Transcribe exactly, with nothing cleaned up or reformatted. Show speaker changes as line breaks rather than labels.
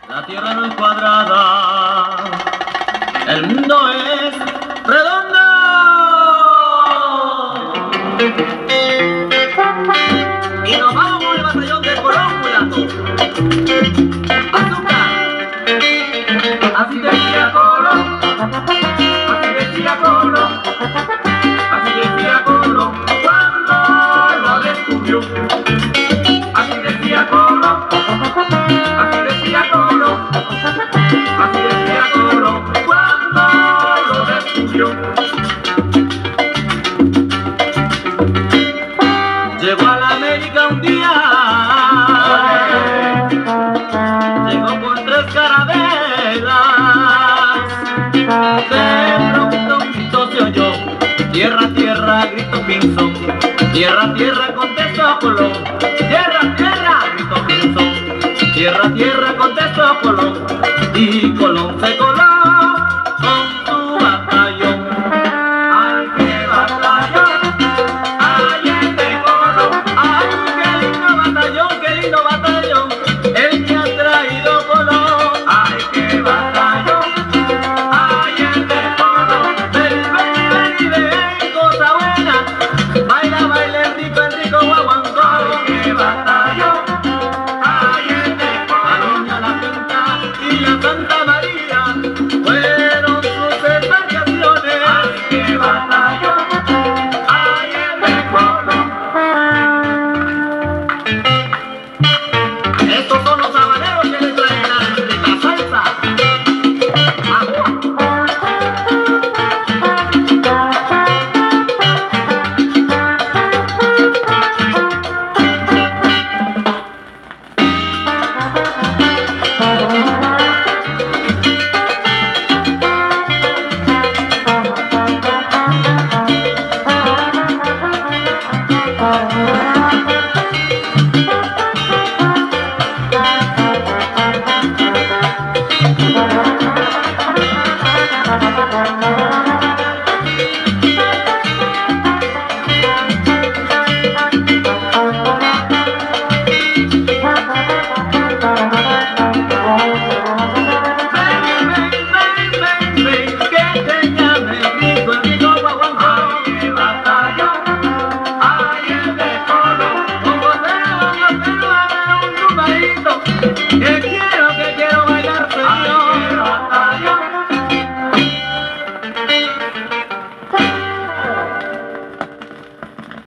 La tierra no es cuadrada, el mundo es redondo. Y nos vamos con el batallón de Colón, mulato. Azúcar. Así decía Colón, así decía Colón, así decía Colón cuando lo descubrió. Así decía Colón, así decía Colón, así decía Colón cuando lo descubrió. Llegó a la América un día, llegó con tres carabelas. De pronto un grito se oyó, tierra, tierra, gritó Pinzón. Tierra, tierra, contestó Colón. Tierra, tierra, gritó Pinzón. Tierra, tierra, contestó Colón. Y Colón se